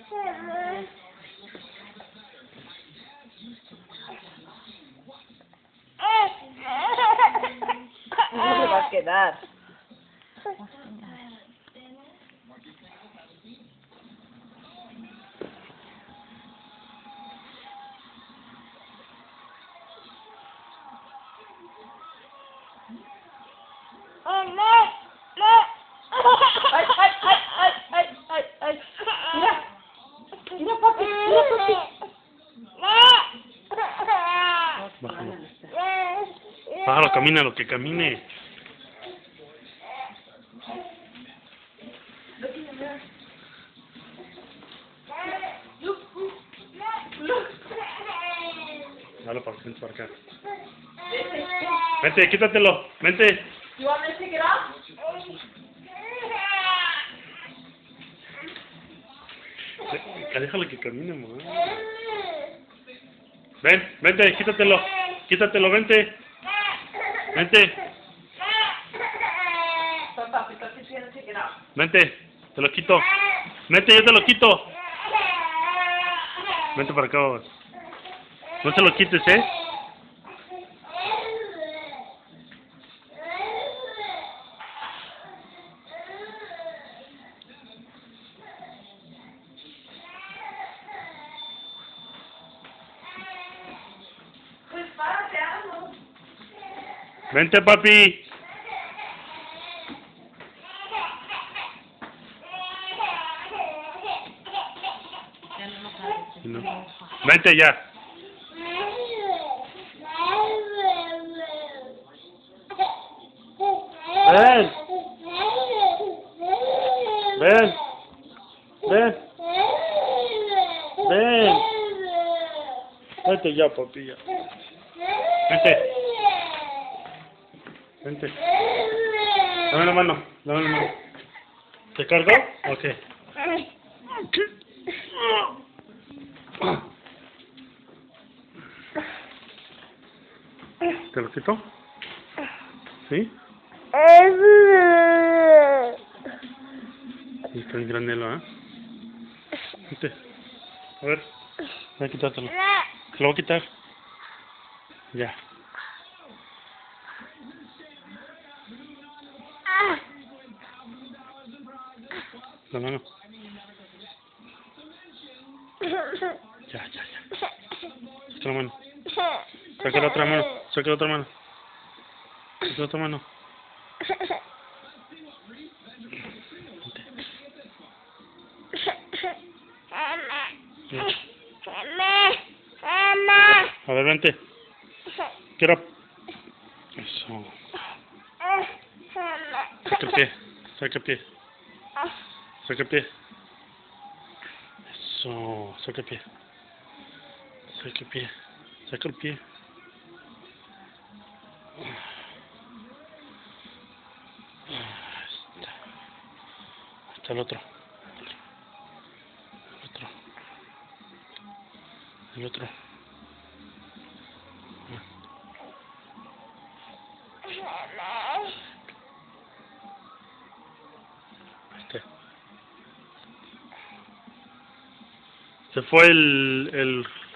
No se va a quedar. ¡Ay, ay, ay, ay, ay, ay, ay! ¡Mira! ¡Mira, papi! ¡Mira, papi! Bájalo. Bájalo, camina, lo que camine. Dale para frente, para acá. Vente, quítatelo, vente. You want me to take it off? Déjalo que camine, mamá. Ven, vente, quítatelo. Quítatelo, vente. Vente, So, papi, papi, you want to take it off? vente. Te lo quito. Vente, yo te lo quito. Vente para acá, babas. No te lo quites, ¿eh? Pues párate, hazlo. Vente, papi. No. Vente ya. Ven. Ven. Ven. Ven. Vente ya, papi, ya. Vente. Vente. Dame la mano. Dame la mano. ¿Te cargo? Ok. ¿Te lo quito? ¿Sí? Y está el granelo, ¿eh? Vente. A ver. Voy a quitártelo. Te lo voy a quitar. Ya. La mano. Ya, ya, ya. Otra mano. Saca la otra mano. Saca la otra mano. Saca la otra mano. Ya. A ver, vente. Get up. Eso. Saca el pie. Saca el pie. Saca el pie. Eso. Saca el pie. Saca el pie. Saca el pie. Está el otro. El otro. El otro. Este. Se fue el